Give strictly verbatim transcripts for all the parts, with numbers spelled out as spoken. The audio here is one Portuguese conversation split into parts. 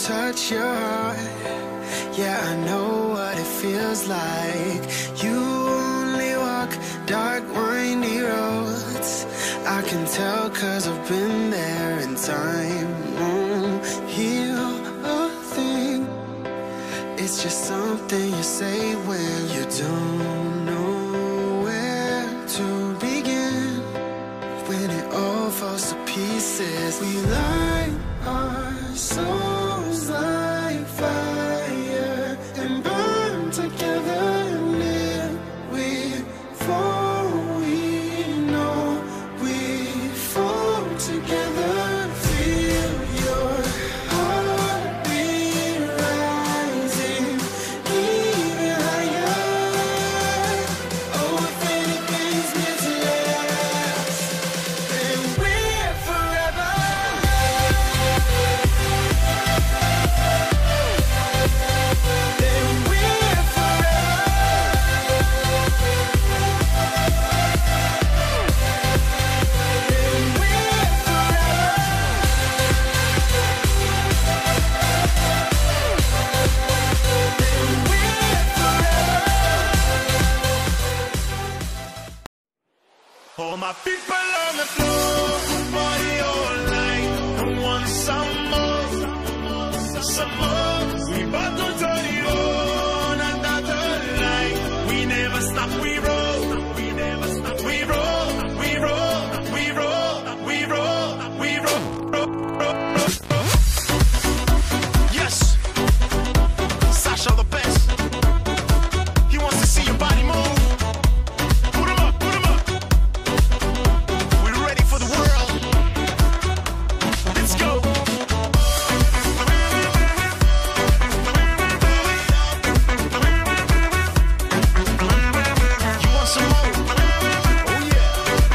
touch your heart. Yeah, I know what it feels like. You only walk dark, windy roads. I can tell cause I've been there, and time won't heal a thing. It's just something you say when you don't know where to begin. When it all falls to pieces, we light our souls like fire and burn together, and if we fall, we know we fall together. Feel your heartbeat rising even higher. Oh, if anything's meant to last, then we're forever. Then we're forever. Then we're All my people on the floor, party all night. Don't want some more, some more. We about to turn it on another night. We never stop, we roll. We never stop, we roll. We roll, we roll, we roll, we roll. roll, roll, roll. Yes, Sasha the best. He wants to see your body move. Put 'em up, put 'em up. We're ready for the world. Let's go. You want some more? Oh yeah.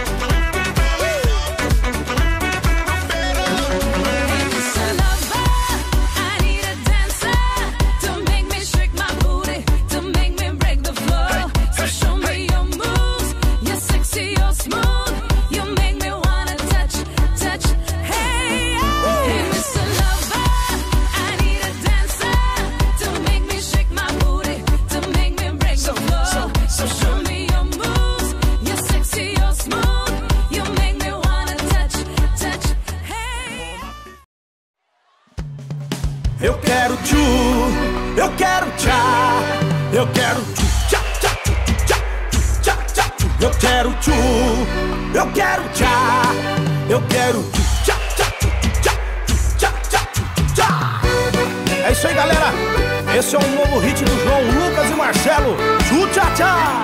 No better. Mister Lover, I need a dancer to make me shake my booty, to make me break the floor. So show me your moves, you're sexy, you're smooth, you make me wanna touch, touch. Hey, hey, Mister Lover, I need a dancer to make me shake my booty, to make me break the floor. So show me your moves, you're sexy, you're smooth, you make me wanna touch, touch. Hey. Eu quero tchu, eu quero tchá, eu quero tchu, tchá, tchá, tchu, tchá, tchu, tchá, tchá, tchu. Eu quero tchu, eu quero tchá, eu quero tchu, tchá, tchá, tchu, tchá, tchu, tchá, tchá, tchu, tchá. É isso aí, galera. Esse é um novo hit do João Lucas e Marcelo. Tchu, tchá, tchá.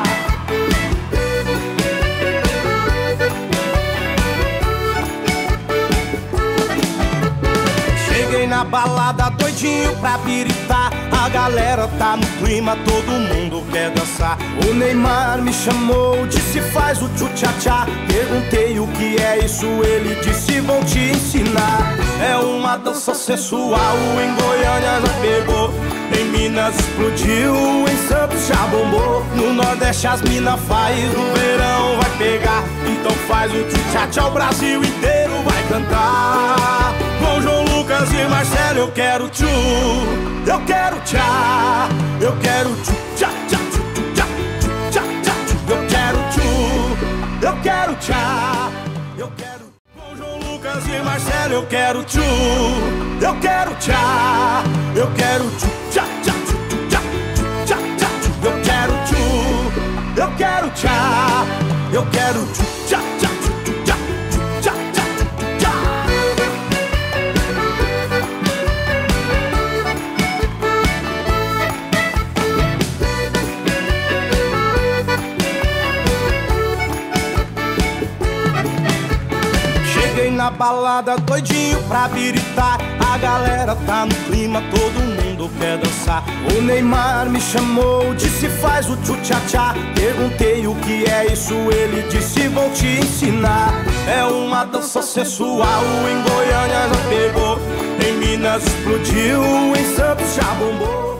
Cheguei na balada doidinho pra piritar. A galera tá no clima, todo mundo quer dançar. O Neymar me chamou, disse faz o tchu-tchá-tchá. Perguntei o que é isso, ele disse vão te ensinar. É uma dança sensual, em Goiânia já pegou, em Minas explodiu, em Santos já bombou. No Nordeste as mina faz, no verão vai pegar. Então faz o tchu-tchá-tchá, o Brasil inteiro vai cantar. Com João Lucas e Marcelo eu quero tchu, eu quero tchá, eu quero tchu, tchá, tchá, tchu, tchá, tchu, tchá, tchá, tchu. Eu quero tchu, eu quero tchá, eu quero. Com João Lucas e Marcelo eu quero tchu, eu quero tchá, eu quero tchu, tchá, tchá, tchu, tchá, tchu, tchá, tchá, tchu. Eu quero tchu, eu quero tchá, eu quero tchu, tchá, tchá, tchu, tchá, tchu, tchá, tchá, tchu, tchá. Cheguei na balada doidinho pra biritar. A galera tá no clima, todo mundo quer dançar. O Neymar me chamou, disse faz o tchu-tchá-tchá. Perguntei o que é isso, ele disse vou te ensinar. É uma dança sensual, em Goiânia já pegou, em Minas explodiu, em Santos já bombou.